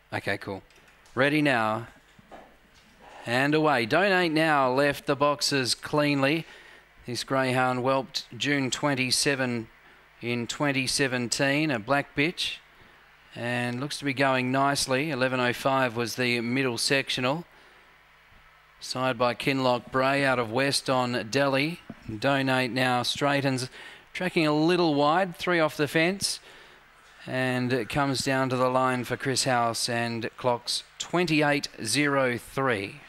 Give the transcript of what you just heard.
Okay, cool. Ready now. And away. Donate Now left the boxes cleanly. This greyhound whelped June 27 in 2017, a black bitch. And looks to be going nicely. 11.05 was the middle sectional. Side by Kinloch Bray out of West on Delhi. Donate Now straightens, tracking a little wide, 3 off the fence. And it comes down to the line for Chris House and clocks 28.03.